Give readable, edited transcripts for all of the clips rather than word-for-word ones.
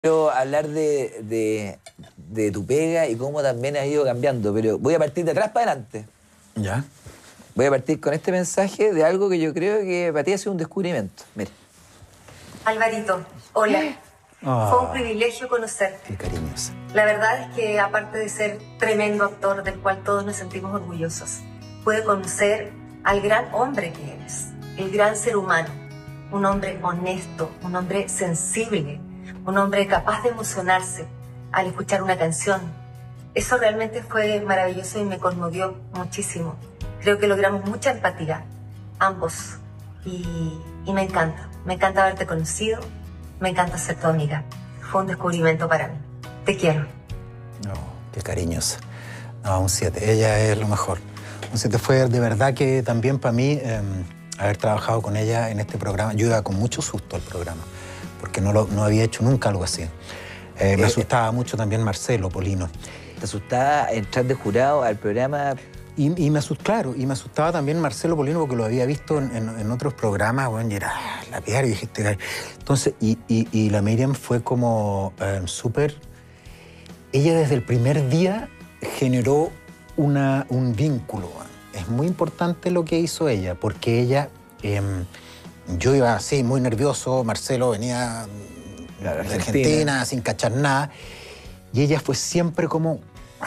Quiero hablar de tu pega y cómo también has ido cambiando, pero voy a partir de atrás para adelante. ¿Ya? Voy a partir con este mensaje de algo que yo creo que para ti ha sido un descubrimiento. Mira. Alvarito, hola. Fue un privilegio conocerte. Qué cariñosa. La verdad es que, aparte de ser tremendo actor del cual todos nos sentimos orgullosos, pude conocer al gran hombre que eres, el gran ser humano, un hombre honesto, un hombre sensible, un hombre capaz de emocionarse al escuchar una canción. Eso realmente fue maravilloso y me conmovió muchísimo. Creo que logramos mucha empatía, ambos, y me encanta haberte conocido, me encanta ser tu amiga. Fue un descubrimiento para mí. Te quiero. No, qué cariñosa. No, un 7, ella es lo mejor. Un 7 fue de verdad que también para mí haber trabajado con ella en este programa. Yo iba con mucho susto al programa, porque no había hecho nunca algo así. Me asustaba mucho también Marcelo Polino. ¿Te asustaba entrar de jurado al programa? Y me asustaba también Marcelo Polino porque lo había visto en otros programas, bueno, y era la piedra, y dije, entonces, y la Miriam fue como súper... Ella desde el primer día generó un vínculo. Es muy importante lo que hizo ella, porque ella... yo iba así, muy nervioso, Marcelo venía de Argentina sin cachar nada, y ella fue siempre como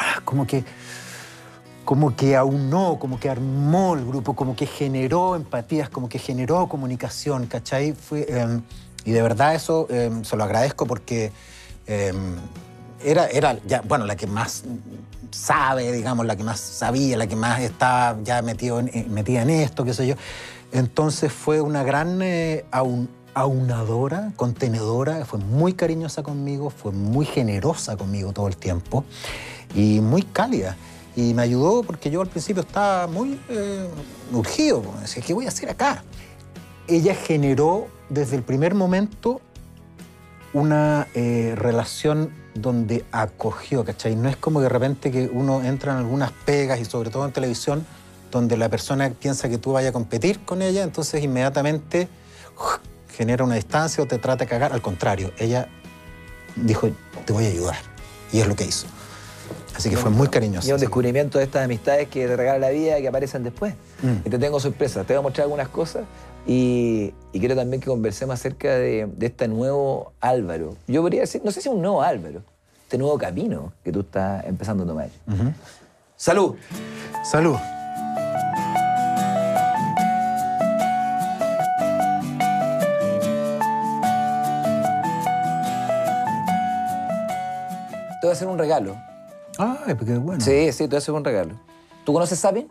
que aunó, como que armó el grupo, como que generó empatías, como que generó comunicación, ¿cachai? Y de verdad eso se lo agradezco porque era ya, bueno, la que más sabe, digamos, la que más sabía, la que más estaba ya metida en esto, qué sé yo. Entonces fue una gran aunadora, contenedora, fue muy cariñosa conmigo, fue muy generosa conmigo todo el tiempo y muy cálida. Y me ayudó porque yo al principio estaba muy urgido. Decía, ¿qué voy a hacer acá? Ella generó desde el primer momento una relación donde acogió, ¿cachai? No es como de repente que uno entra en algunas pegas y sobre todo en televisión donde la persona piensa que tú vayas a competir con ella, entonces inmediatamente genera una distancia o te trata de cagar. Al contrario, ella dijo, te voy a ayudar. Y es lo que hizo. Así que fue muy cariñoso. Y un descubrimiento de estas amistades que te regala la vida y que aparecen después. Y te tengo sorpresas. Te voy a mostrar algunas cosas y quiero también que conversemos acerca de este nuevo Álvaro. Yo podría decir, no sé si es un nuevo Álvaro, este nuevo camino que tú estás empezando a tomar. ¡Salud! ¡Salud! Te voy a hacer un regalo. Ay, pues qué bueno. Sí, te voy a hacer un regalo. ¿Tú conoces Sapin?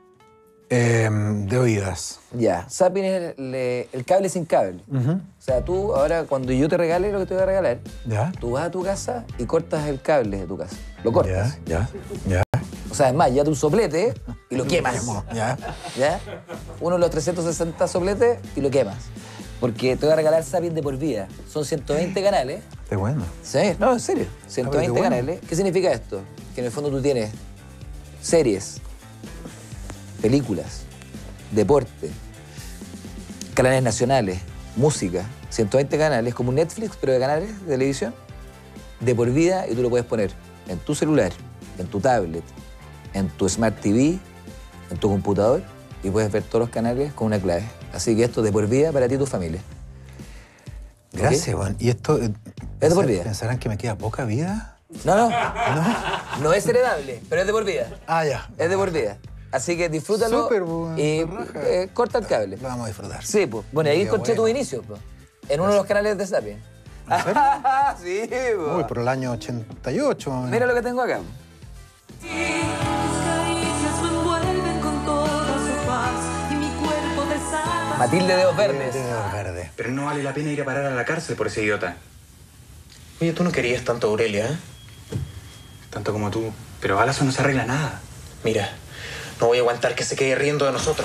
De oídas. Ya, Sapin es el cable sin cable. O sea, tú ahora, cuando yo te regale lo que te voy a regalar, ¿Ya? tú vas a tu casa y cortas el cable de tu casa. Lo cortas. Ya. O sea, es más, llévate un soplete y lo quemas. Ya. ¿Ya? Uno de los 360 sopletes y lo quemas. Porque te voy a regalar Sapin de por vida. Son 120 canales. Qué bueno. Sí, no, en serio. 120 qué bueno. canales. ¿Qué significa esto? Que en el fondo tú tienes series, películas, deporte, canales nacionales, música, 120 canales, como un Netflix, pero de canales de televisión, de por vida, y tú lo puedes poner en tu celular, en tu tablet, en tu Smart TV, en tu computador, y puedes ver todos los canales con una clave. Así que esto de por vida para ti y tu familia. Gracias, Juan. ¿Y esto Es de por vida. pensarán que me queda poca vida? No es heredable, pero es de por vida. Ah, ya. Es de por vida. Así que disfrútalo. Súper, pues, y corta el cable. Lo vamos a disfrutar. Sí, pues. Bueno, ahí Qué encontré bueno. tu inicio, pues. En uno de los canales de Sapin. ¿En serio? Sí, pues. Uy, por el año 88, más o menos. Mira lo que tengo acá. Matilde Dedos Verdes. Dedos verdes. Pero no vale la pena ir a parar a la cárcel por ese idiota. Oye, tú no querías tanto a Aurelia, ¿eh? Tanto como tú. Pero a Lazo no se arregla nada. Mira, no voy a aguantar que se quede riendo de nosotros.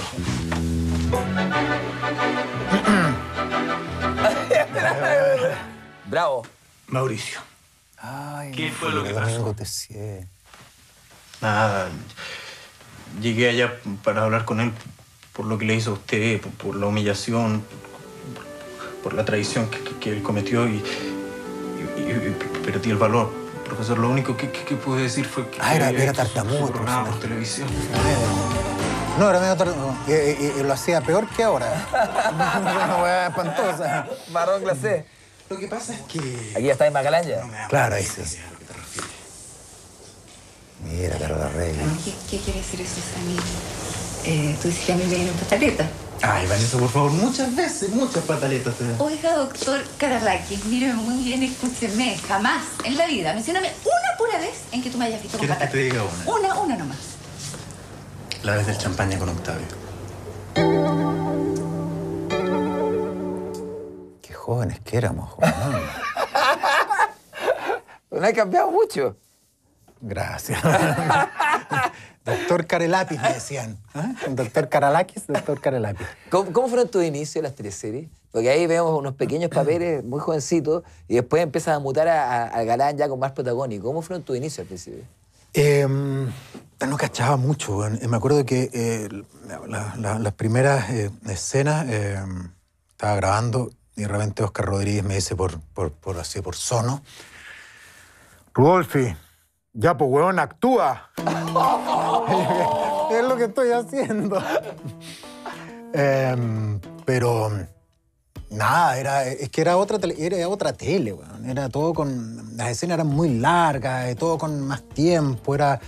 Bravo. Mauricio. Ay, ¿Qué fue lo que Domingo pasó? Tessier. Nada. Llegué allá para hablar con él por lo que le hizo a usted, por la humillación, por la traición que él cometió y Pero tío, el valor, profesor, lo único que pude decir fue que... Era tartamudo, programa profesor. por televisión. No, era medio tartamudo. Y lo hacía peor que ahora. Una hueá espantosa. Marrón glacé. Lo que pasa es que... Aquí ya está en Macalán ya. Claro, ahí sí. Mira, Carola Reyes. ¿Qué quiere decir eso, Sammy? Tú dices que a mí me vienen pataletas. Ay, Vanessa, por favor, muchas veces, muchas pataletas te dan. Oiga, doctor Karalakis, míreme muy bien, escúcheme. Jamás en la vida, mencióname una pura vez en que tú me hayas visto con ¿Quieres que te pataletas. diga una? Una nomás. La vez del champaña con Octavio. Qué jóvenes que éramos, Juan. No ha cambiado mucho. Gracias. Doctor Karelapis, me decían. Doctor Karalakis, doctor Karelapis. ¿Cómo fueron tus inicios en las teleseries? Porque ahí vemos unos pequeños papeles muy jovencitos y después empiezas a mutar al galán ya con más protagónico. ¿Cómo fueron tus inicios al principio? No cachaba mucho. Me acuerdo que las primeras escenas estaba grabando y de repente Oscar Rodríguez me dice por sono: Rudolfi, ya, pues, huevón, actúa. Es lo que estoy haciendo. Pero nada, es que era otra tele, weón. Era todo con... Las escenas eran muy largas, todo con más tiempo, era...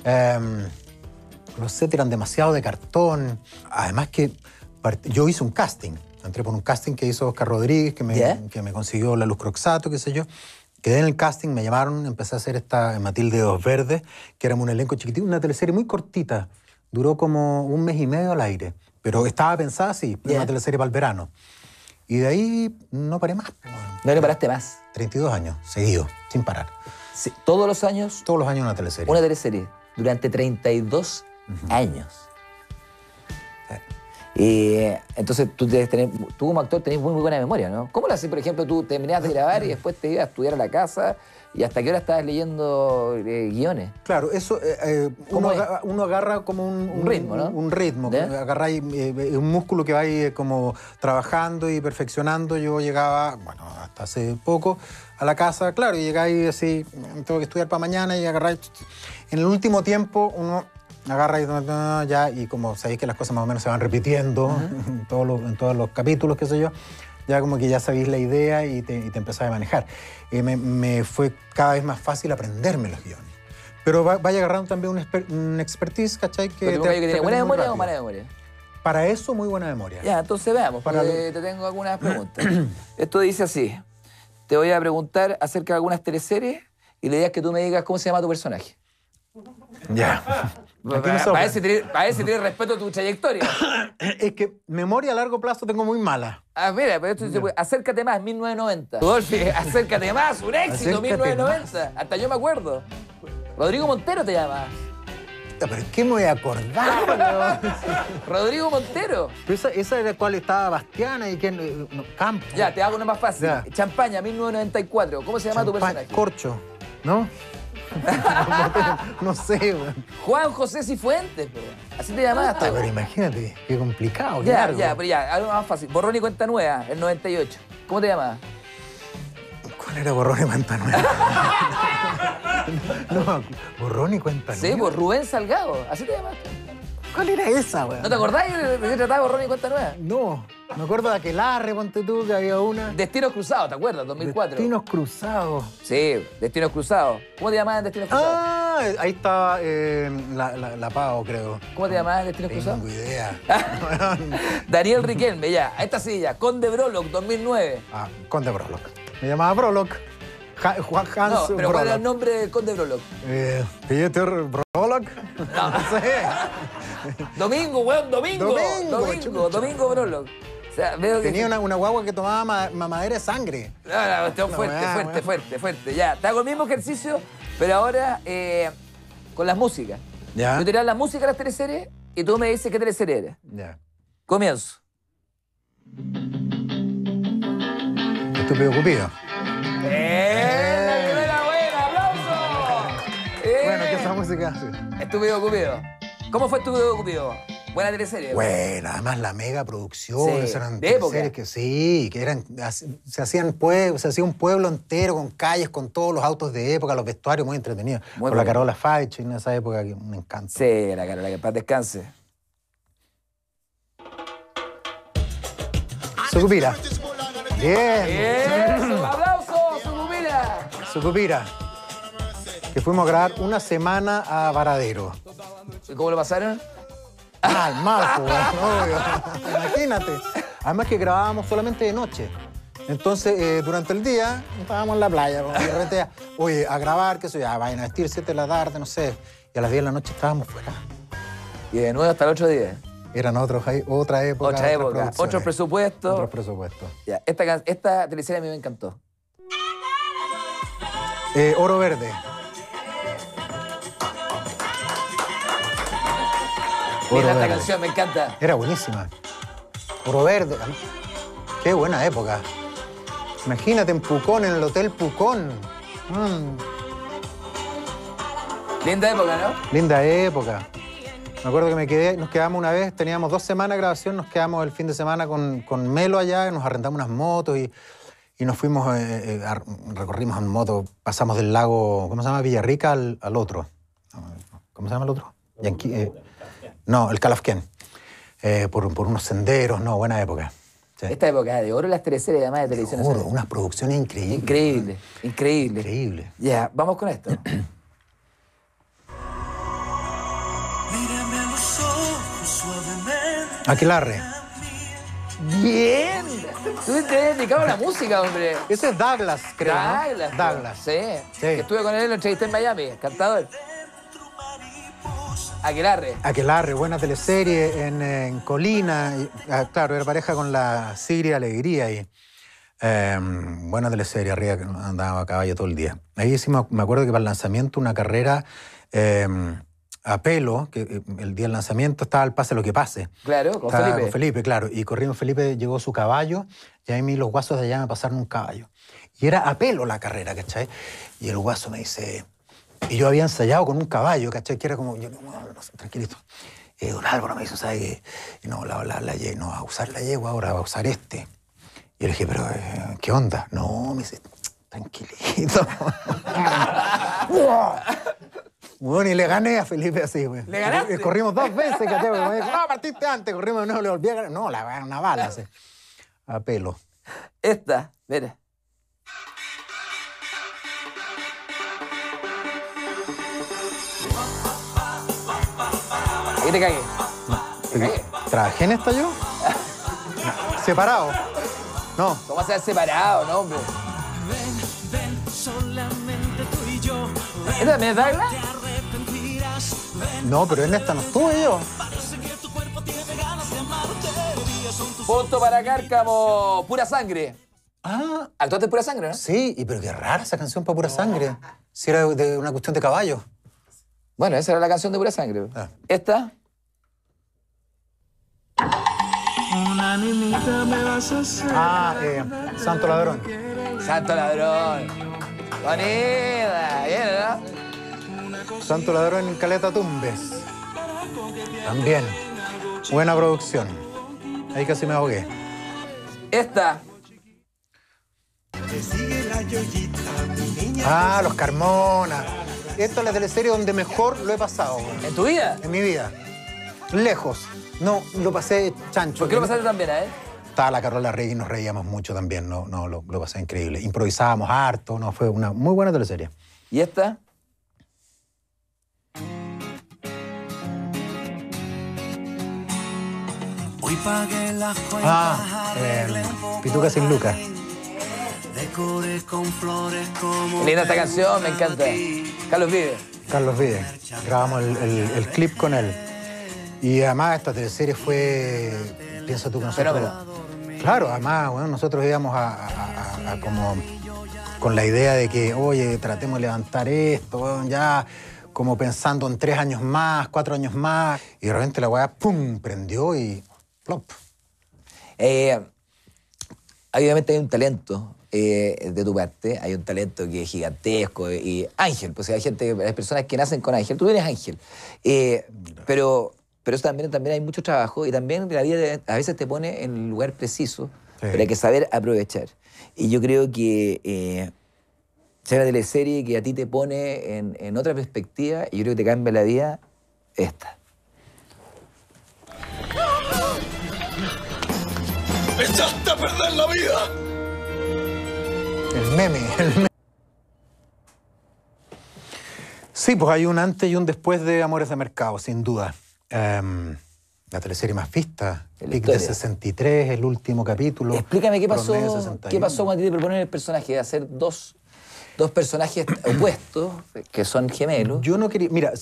los sets eran demasiado de cartón. Además que yo hice un casting. Entré por un casting que hizo Oscar Rodríguez, que me consiguió la Luz Croxato, qué sé yo. Quedé en el casting, me llamaron, empecé a hacer esta Matilde de Dos Verdes, que éramos un elenco chiquitito, una teleserie muy cortita. Duró como 1 mes y medio al aire, pero estaba pensada así, una teleserie para el verano. Y de ahí no paré más. ¿No paraste más? 32 años, seguido, sin parar. Sí, ¿todos los años? Todos los años una teleserie. Una teleserie, durante 32 años. Entonces, tú como actor tenés muy buena memoria, ¿no? ¿Cómo lo haces, por ejemplo, tú terminabas de grabar y después te ibas a estudiar a la casa y hasta qué hora estabas leyendo guiones? Claro, eso uno agarra como un ritmo, ¿no? Un ritmo. Agarráis un músculo que vais como trabajando y perfeccionando. Yo llegaba, bueno, hasta hace poco, a la casa, claro, y llegáis así, tengo que estudiar para mañana y agarráis. En el último tiempo, uno agarra y como sabéis que las cosas más o menos se van repitiendo en todos los capítulos, qué sé yo, ya como que ya sabéis la idea y te empezás a manejar. Me fue cada vez más fácil aprenderme los guiones. Pero vaya agarrando también un expertise, ¿cachai? ¿Pero que tiene buena memoria o mala memoria? Para eso, muy buena memoria. Ya, entonces veamos, te tengo algunas preguntas. Esto dice así: te voy a preguntar acerca de algunas teleseries y la idea es que tú me digas cómo se llama tu personaje. Ya. Para ver si tienes respeto a tu trayectoria. Es que memoria a largo plazo tengo muy mala. Ah, mira, pero esto dice, acércate más, 1990. Rodolfi, acércate más, un éxito, Acércate 1990. Hasta yo me acuerdo. Rodrigo Montero te llamas. ¿Pero qué me voy a acordar? Rodrigo Montero. Pero esa era cuál estaba Bastiana y quién. Campo. Ya, te hago una más fácil. Ya. Champaña, 1994. ¿Cómo se llama tu personaje? Corcho, ¿no? No sé, güey. Juan José Cifuentes, bro. Así te llamaste. Pero imagínate, qué complicado, qué Ya, largo. pero ya, algo más fácil. Borrón y cuenta nueva, el 98. ¿Cómo te llamabas? ¿Cuál era Borrón y Cuenta Nueva? No, Borrón y Cuenta Nueva. Sí, pues Rubén Salgado. Así te llamaste. ¿Cuál era esa, güey? ¿No te acordás de qué trataba Borrón y cuenta nueva? No, me acuerdo de Aquelarre, ponte tú, que había una. Destinos Cruzados, ¿te acuerdas? 2004. Destinos Cruzados. Sí, Destinos Cruzados. ¿Cómo te llamabas en Destinos Cruzados? Ah, ahí estaba la Pau, creo. ¿Cómo te llamabas en Destinos Tengo Cruzados? idea. Daniel Riquelme, ya. A esta silla. Conde Brolock, 2009. Conde Brolock. Me llamaba Brolock. Juan Hans No, pero ¿cuál era el Brolock. nombre de Conde Brolock? Peter Brolock. No sé. Domingo, weón, Domingo. Chucha. Domingo Brolock. O sea, veo que... Tenía una guagua que tomaba mamadera de sangre. No, fuerte. Ya, te hago el mismo ejercicio, pero ahora con las músicas. Ya. Yo te diré la música de las teleseries y tú me dices qué teleserie era. Ya. Comienzo. Estúpido Cupido. ¡La primera buena! ¡Aplauso! Bueno, que esa música. Sí. Estúpido Cupido. ¿Cómo fue Estúpido Cupido? Buena teleserie. Bueno, además la mega producción, Sí, eran de época. teleseries que sí, que eran, se hacía un pueblo entero con calles, con todos los autos de época, los vestuarios muy entretenidos. Muy con la bueno. Carola Faich en esa época que me encanta. Sí, la Carola, que paz descanse. Sucupira. Bien. ¡Eso! ¡Aplausos! ¡Sucupira! Sucupira. Que fuimos a grabar una semana a Varadero. ¿Y cómo lo pasaron? Mal, pues, obvio. Imagínate. Además que grabábamos solamente de noche. Entonces, durante el día, estábamos en la playa, y de repente, oye, a grabar, qué sé yo, ya, vayan a vestir 7 de la tarde, no sé. Y a las 10 de la noche estábamos fuera. Y de nuevo hasta el otro día. Eran otra época. Otra época, producciones, otros presupuestos. Otros presupuestos. Ya, esta teleserie a mí me encantó. Oro Verde. Mira esta Verde. canción, me encanta. Era buenísima. Oro Verde. Qué buena época. Imagínate en Pucón, en el Hotel Pucón. Linda época, ¿no? Linda época. Me acuerdo que nos quedamos una vez, teníamos 2 semanas de grabación, nos quedamos el fin de semana con Melo allá, nos arrendamos unas motos y nos fuimos, recorrimos en moto, pasamos del lago, ¿cómo se llama? Villarrica al otro. ¿Cómo se llama el otro? No, el Calafquén. Por unos senderos, no, buena época. Sí. Esta época de oro, las teleseries además de televisión. Seguro, nacional. unas producciones increíbles. Increíble. Increíble. Ya, vamos con esto. Aquelarre. ¡Bien! Tú te has dedicado a la música, hombre. Ese es Douglas, creo, Douglas. ¿no? Douglas. Sí. Que estuve con él, lo entrevisté en Miami, cantador. Aquelarre. Aquelarre, buena teleserie en Colina. Claro, era pareja con la Sigrid Alegría y buena teleserie, arriba que andaba a caballo todo el día. Ahí hicimos, me acuerdo que para el lanzamiento, una carrera a pelo, que el día del lanzamiento estaba el pase lo que pase. Claro, con Estaba Felipe. Con Felipe, claro. Y corriendo Felipe llegó su caballo y a mí los guasos de allá me pasaron un caballo. Y era a pelo la carrera, ¿cachai? Y el guaso me dice... Y yo había ensayado con un caballo, ¿cachai? Que era como... Yo, no, tranquilito. Don Álvaro me dice, ¿sabes qué? No, no va a usar la yegua ahora, va a usar este. Y yo le dije, pero, ¿qué onda? No, me dice, tranquilito. Bueno, y le gané a Felipe así, güey. ¿Le ganaste? Corrimos 2 veces, ¿cachai? Me dijo, no, partiste antes, corrimos, no, le volví a ganar. No, una bala, así. A pelo. Esta, mira. Aquí te cagué. ¿Trabajé en esta yo? ¿Separado? No. ¿Cómo vas a ser separado, no, hombre? ¿Esta también es Douglas? No, pero en esta no estuve yo. Punto para Cárcamo, Pura Sangre. Ah, ¿Actuaste en Pura Sangre, no? sí, pero qué rara esa canción para Pura Sangre. Si era de una cuestión de caballo. Bueno, esa era la canción de Pura Sangre. Ah. Esta. Una niñita me vas a hacer. Santo Ladrón. Santo Ladrón. Bonita, bien, ¿no? Santo Ladrón en Caleta Tumbes. También. Buena producción. Ahí casi me ahogué. Esta. Los Carmona. Esta es la teleserie donde mejor lo he pasado, güey, ¿En tu vida? en mi vida. Lejos. No, lo pasé chancho. ¿Por qué lo pasaste tan bien, Estaba la Carola Rey y nos reíamos mucho también. No, lo pasé increíble. Improvisábamos harto. No, fue una muy buena teleserie. ¿Y esta? Hoy pagué las cuentas. Pituca sin Lucas. Decoré con flores como. Linda esta canción, me encanta. Carlos Vives. Carlos Vives. Grabamos el clip con él. Y además esta teleserie fue, piensa tú que nosotros... Fenómeno. Claro, además, bueno, nosotros íbamos a como con la idea de que, oye, tratemos de levantar esto, bueno, ya como pensando en 3 años más, 4 años más. Y de repente la weá, pum, prendió y plop. Obviamente hay un talento de tu parte, hay un talento que es gigantesco y ángel, pues hay personas que nacen con ángel, tú eres ángel, pero pero eso también hay mucho trabajo y también la vida a veces te pone en el lugar preciso, Sí. pero hay que saber aprovechar. Y yo creo que sea una teleserie que a ti te pone en otra perspectiva y yo creo que te cambia la vida, esta. ¡Echaste a perder la vida! El meme. Sí, pues hay un antes y un después de Amores de Mercado, sin duda. La teleserie más vista, En la Pic de historia. 63, el último capítulo. Explícame qué promedio pasó 61. cuando a ti te proponen el personaje de hacer dos personajes opuestos, que son gemelos. Yo no quería, mira,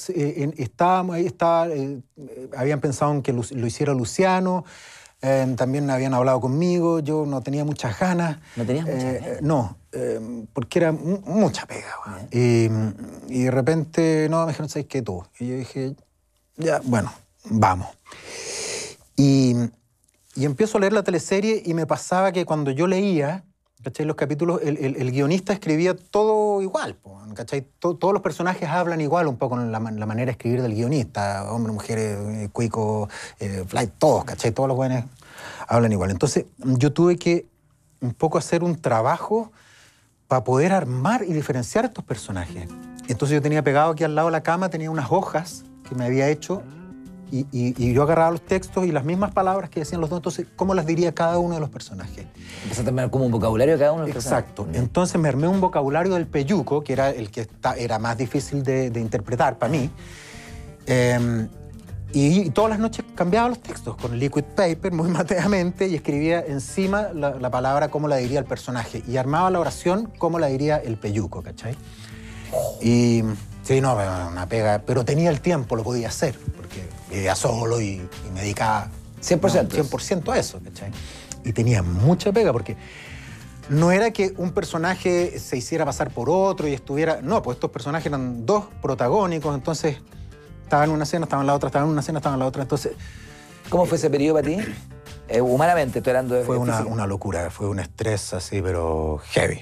habían pensado en que lo hiciera Luciano, también habían hablado conmigo, yo no tenía muchas ganas. ¿No tenías muchas ganas? No, porque era mucha pega. Y de repente, no, me dijeron, ¿sabes qué tú? Y yo dije, ya, bueno, vamos. Y empiezo a leer la teleserie y me pasaba que cuando yo leía, ¿cachai? Los capítulos, el guionista escribía todo igual, ¿cachai? Todos los personajes hablan igual un poco en la manera de escribir del guionista, hombres, mujeres, cuicos, flight, todos, ¿cachai? Todos los buenos hablan igual. Entonces yo tuve que un poco hacer un trabajo para poder armar y diferenciar estos personajes. Entonces yo tenía pegado aquí al lado de la cama, tenía unas hojas que me había hecho y yo agarraba los textos y las mismas palabras que decían los dos, entonces, ¿cómo las diría cada uno de los personajes? Empezaste a armar como un vocabulario de cada uno de los Exacto. personajes. Entonces me armé un vocabulario del peyuco, que era el que era más difícil de interpretar para mí. Y todas las noches cambiaba los textos con liquid paper, muy mateamente, y escribía encima la palabra cómo la diría el personaje. Y armaba la oración cómo la diría el peyuco, ¿cachai? Y sí, no, una pega, pero tenía el tiempo, lo podía hacer, porque vivía solo y me dedicaba 100%. 100% a eso, ¿cachai? Y tenía mucha pega, porque no era que un personaje se hiciera pasar por otro y estuviera... No, pues estos personajes eran dos protagónicos, entonces estaban en una escena, estaban en la otra, estaban en una escena, estaban en la otra, entonces... ¿Cómo fue ese periodo para ti? Humanamente, estoy hablando de... Fue una física. locura, fue un estrés así, pero heavy.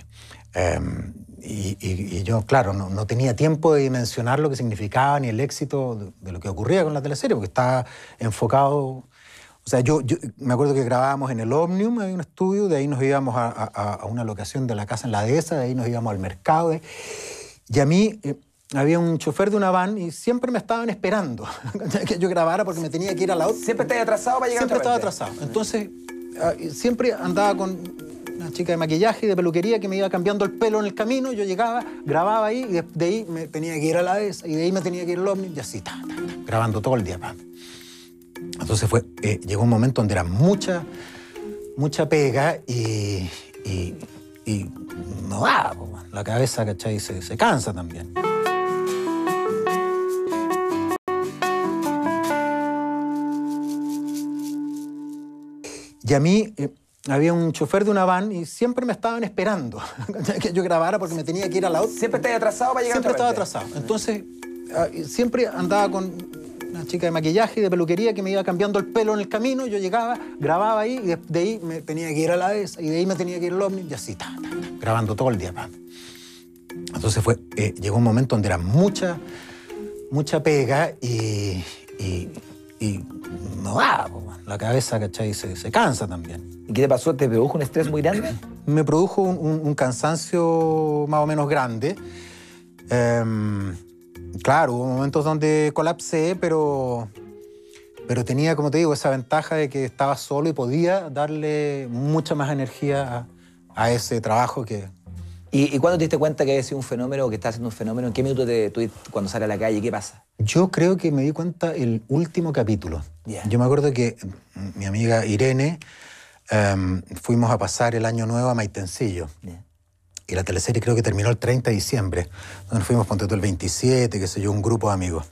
Y yo, claro, no tenía tiempo de dimensionar lo que significaba ni el éxito de lo que ocurría con la teleserie, porque estaba enfocado... O sea, yo me acuerdo que grabábamos en el Omnium, había un estudio, de ahí nos íbamos a una locación de la casa en la dehesa, de ahí nos íbamos al mercado. Y a mí había un chofer de una van y siempre me estaban esperando que yo grabara porque me tenía que ir a la otra. Siempre estás atrasado para llegar Siempre a otra estaba parte. atrasado. Entonces, siempre andaba con una chica de maquillaje y de peluquería que me iba cambiando el pelo en el camino. Yo llegaba, grababa ahí y de ahí me tenía que ir a la dehesa y de ahí me tenía que ir al Omnium y así, grabando todo el día. Entonces llegó un momento donde era mucha pega y no da, la cabeza, ¿cachai? Se cansa también. Y a mí había un chofer de una van y siempre me estaban esperando que yo grabara porque me tenía que ir a la otra. Siempre estás atrasado para llegar Siempre a estaba otra parte. atrasado. Entonces, siempre andaba con una chica de maquillaje y de peluquería que me iba cambiando el pelo en el camino. Yo llegaba, grababa ahí y de ahí me tenía que ir a la dehesa y de ahí me tenía que ir al Omnium y así, grabando todo el día. Entonces llegó un momento donde era mucha pega y no da, la cabeza, ¿cachai? Se cansa también. ¿Y qué te pasó? ¿Te produjo un estrés muy grande? Me produjo un cansancio más o menos grande. Claro, hubo momentos donde colapsé, pero tenía, como te digo, esa ventaja de que estaba solo y podía darle mucha más energía a ese trabajo que... ¿Y cuándo te diste cuenta que había sido un fenómeno o que estás haciendo un fenómeno? ¿En qué minuto cuando sales a la calle? ¿Qué pasa? Yo creo que me di cuenta el último capítulo. Yeah. Yo me acuerdo que mi amiga Irene fuimos a pasar el Año Nuevo a Maitencillo. Yeah. Y la teleserie creo que terminó el 30 de diciembre. Donde fuimos, ponte tú, el 27, qué sé yo, un grupo de amigos.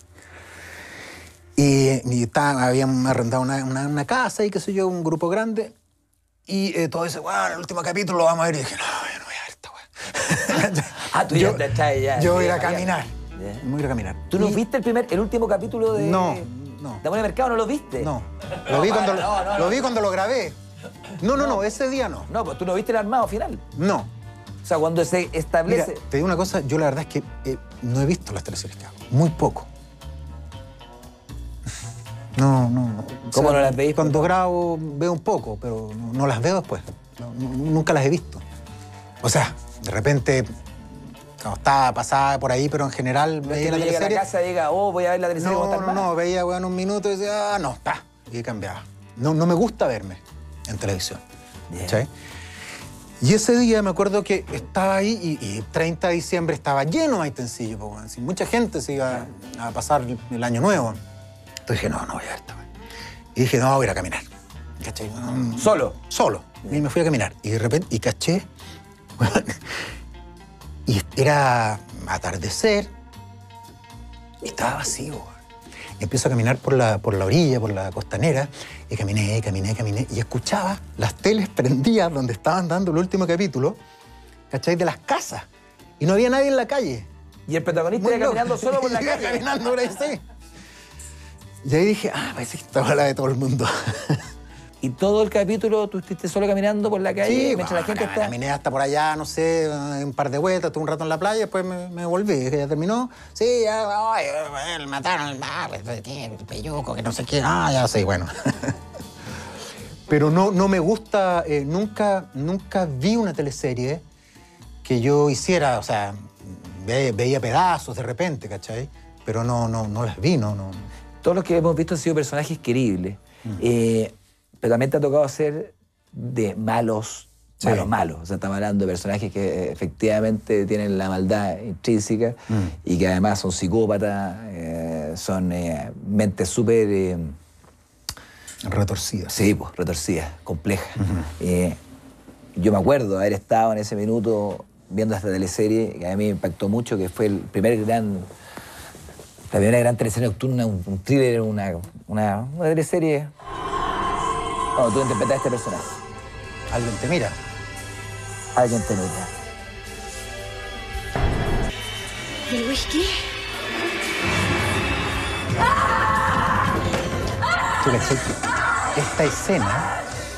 Y habíamos arrendado una casa y qué sé yo, un grupo grande. Y todo ese, bueno, el último capítulo lo vamos a ver. Y dije, no, yo no voy a ver esta weá. Ah, tú ya estás ya. Yo voy a ir a ya, caminar. ya. Me voy a ir a caminar. ¿Tú no Y- viste el último capítulo de... No. ¿De Amor de Mercado no lo viste? No. Lo vi No. cuando lo grabé. No, ese día no. No, pues tú no viste el armado final. No. O sea, cuando se Mira, establece... te digo una cosa, yo la verdad es que no he visto las teleseries que hago. Muy poco. No, no. ¿Cómo no las veis? Cuando grabo veo un poco, pero no las veo después. Nunca las he visto. O sea, de repente, cuando estaba pasada por ahí, pero en general veía la teleserie. A la casa y diga, oh, voy a ver la teleserie. No, veía, weón, un minuto y decía, no, pa, y cambiaba. No me gusta verme en televisión. ¿Sí? Y ese día me acuerdo que estaba ahí y 30 de diciembre estaba lleno de Maitencillo. Pues, mucha gente se iba a pasar el año nuevo. Entonces dije, no voy a ver esta. Y dije, no, voy a ir a caminar. ¿Cachai? ¿Solo? Solo. Y me fui a caminar. Y de repente, caché. Y era atardecer. Y estaba vacío. Y empiezo a caminar por la orilla, por la costanera. Y caminé. Y escuchaba las teles prendidas donde estaban dando el último capítulo, ¿cachai? De las casas. Y no había nadie en la calle. Y el protagonista iba caminando solo por la calle. Caminando por ahí, sí. Y ahí dije, parece que estaba la de todo el mundo. ¿Y todo el capítulo tú estuviste solo caminando por la calle? Sí, mientras la gente está... Caminé hasta por allá, no sé, un par de vueltas, estuve un rato en la playa, después me volví. Dije, ya terminó. Sí, ya, mataron el peyuco, que no sé qué. Ya sé, bueno. Pero no me gusta, nunca vi una teleserie que yo hiciera, o sea, veía pedazos de repente, ¿cachai? Pero no las vi, no. Todos los que hemos visto han sido personajes queribles. Pero también te ha tocado hacer de malos, sí. malos. O sea, estamos hablando de personajes que efectivamente tienen la maldad intrínseca y que además son psicópatas, son mentes súper... retorcidas. Sí, pues, retorcidas, complejas. Yo me acuerdo haber estado en ese minuto viendo esta teleserie, que a mí me impactó mucho, que fue la primera gran teleserie nocturna, un thriller, una teleserie... Oh, tú interpretas a este personaje. Alguien te mira. Alguien te mira. ¿Y el whisky? ¿Tú cachai? Esta escena...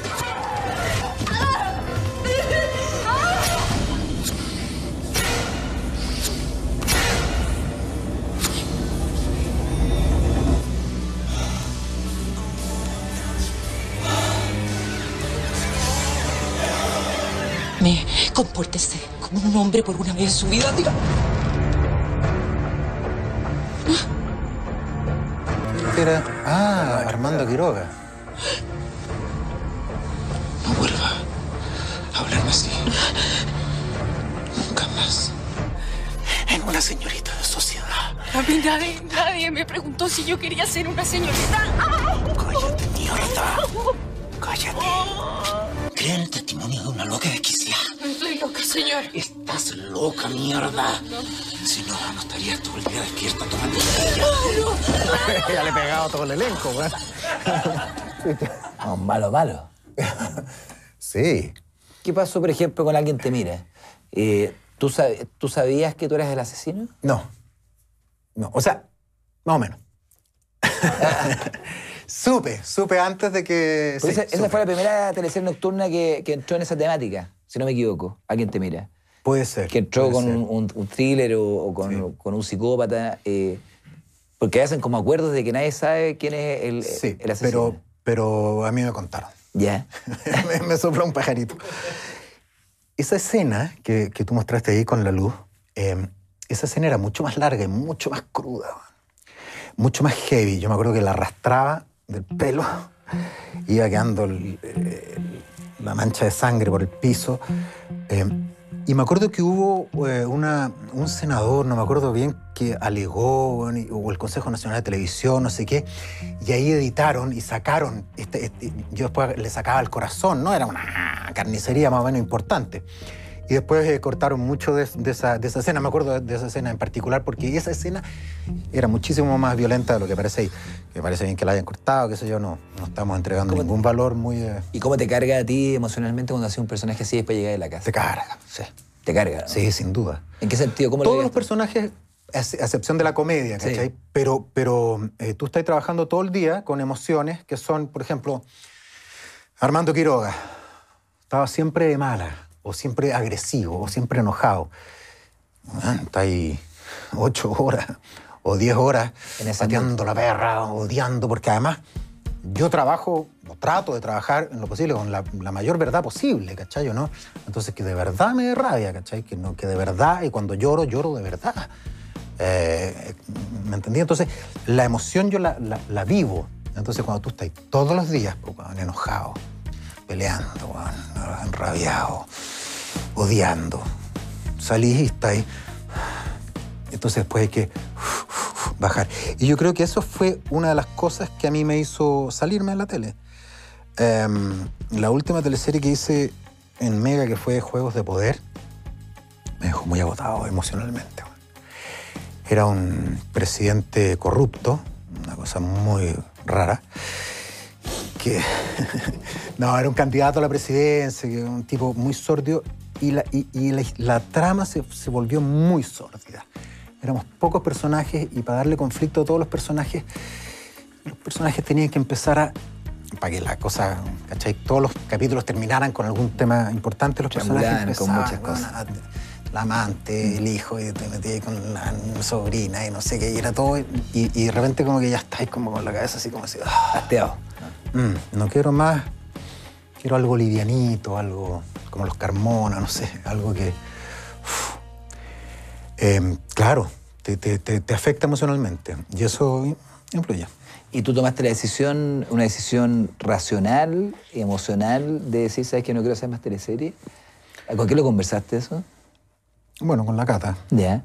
Compórtese como un hombre por una vez en su vida, diga. Era... Armando Quiroga. No vuelva a hablarme así. Nunca más. En una señorita de sociedad. A mí nadie me preguntó si yo quería ser una señorita. Cállate, mierda. Cállate. Cree en el testimonio de una loca desquiciada. No estoy loca, señor. Estás loca, mierda. Si no estarías todo el día despierta tomando... Ya le he pegado todo el elenco, güey. No, malo. Sí. ¿Qué pasó, por ejemplo, con Alguien te mira? ¿Tú sabías que tú eras el asesino? No, o sea, más o menos. Supe antes de que... Pues sí, esa fue la primera teleserie nocturna que entró en esa temática, si no me equivoco. Alguien te mira. Puede ser. Que entró puede con ser. un thriller o con un psicópata. Porque hacen como acuerdos de que nadie sabe quién es el asesino. Pero a mí me contaron. Ya. me sopló un pajarito. Esa escena que tú mostraste ahí con la luz, esa escena era mucho más larga y mucho más cruda, mucho más heavy. Yo me acuerdo que la arrastraba del pelo, iba quedando la mancha de sangre por el piso. Y me acuerdo que hubo un senador, no me acuerdo bien, que alegó, o el Consejo Nacional de Televisión, no sé qué, y ahí editaron y sacaron, yo después le sacaba el corazón, ¿no? Era una carnicería más o menos importante. Y después cortaron mucho de esa escena, me acuerdo de esa escena en particular, porque esa escena era muchísimo más violenta de lo que parece ahí. Que parece bien que la hayan cortado, qué sé yo, no estamos entregando ningún valor muy... ¿Y cómo te carga a ti emocionalmente cuando haces un personaje así después de llegar de la casa? Te carga, sí. ¿Te carga? ¿No? Sí, sin duda. ¿En qué sentido? ¿Cómo Todos lo los personajes, a excepción de la comedia, ¿cachai? Sí. Pero tú estás trabajando todo el día con emociones que son, por ejemplo, Armando Quiroga. Estaba siempre de mala, o siempre agresivo, o siempre enojado. Está ahí 8 horas o 10 horas esa pateando la perra, odiando, porque además yo trabajo, o trato de trabajar en lo posible con la mayor verdad posible, ¿cachai? ¿No? Entonces, que de verdad me dé rabia, ¿cachai? Que de verdad, y cuando lloro, lloro de verdad. ¿Me entendí? Entonces, la emoción yo la vivo. Entonces, cuando tú estás todos los días, pues, enojado, peleando, enrabiado, odiando, salís y estás ahí. Entonces, después hay que bajar. Y yo creo que eso fue una de las cosas que a mí me hizo salirme de la tele. La última teleserie que hice en Mega, que fue Juegos de Poder, me dejó muy agotado emocionalmente. Era un presidente corrupto, una cosa muy rara, que no, era un candidato a la presidencia, que era un tipo muy sordio, y la trama se volvió muy sórdida. Éramos pocos personajes y para darle conflicto a todos los personajes tenían que empezar para que la cosa, ¿cachai? Todos los capítulos terminaran con algún tema importante, los personajes empezaban, con muchas cosas. La amante, el hijo, y te metí con la sobrina y no sé qué, y era todo, y de repente como que ya estáis como con la cabeza así como así. Hasteado. No quiero más, quiero algo livianito, algo como los Carmona, no sé, algo que... claro, te afecta emocionalmente y eso influye. ¿Y tú tomaste una decisión racional y emocional de decir, ¿sabes que no quiero hacer más teleserie? ¿Con qué lo conversaste eso? Bueno, con la Cata. Ya.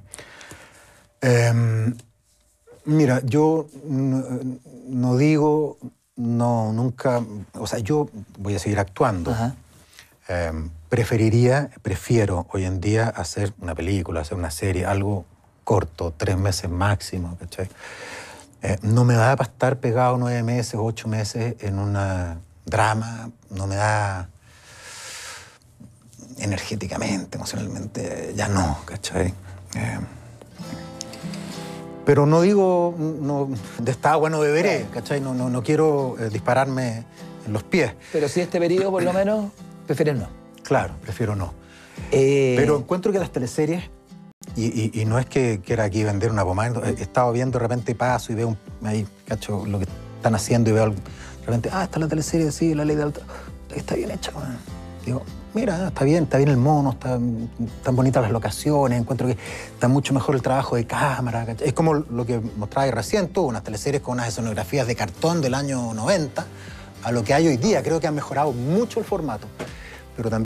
Mira, yo no digo, nunca, o sea, yo voy a seguir actuando. Ajá. Prefiero hoy en día hacer una película, hacer una serie, algo corto, 3 meses máximo, ¿cachai? No me da para estar pegado 9 meses, 8 meses en una drama, no me da energéticamente, emocionalmente, ya no, ¿cachai? Pero no digo, de esta agua no beberé, ¿cachai? No quiero dispararme en los pies. Pero si este periodo, por lo menos, prefieres no. Claro, prefiero no. Pero encuentro que las teleseries, y no es que quiera aquí vender una pomada, he estado viendo, de repente paso y veo ahí, cacho, lo que están haciendo y veo algo, de repente, está la teleserie, sí, la ley de alta, está bien hecha, man. Digo, mira, está bien el mono, están bonitas las locaciones, encuentro que está mucho mejor el trabajo de cámara, ¿cachai? Es como lo que mostraba recién tú, unas teleseries con unas escenografías de cartón del año 90, a lo que hay hoy día. Creo que han mejorado mucho el formato, pero también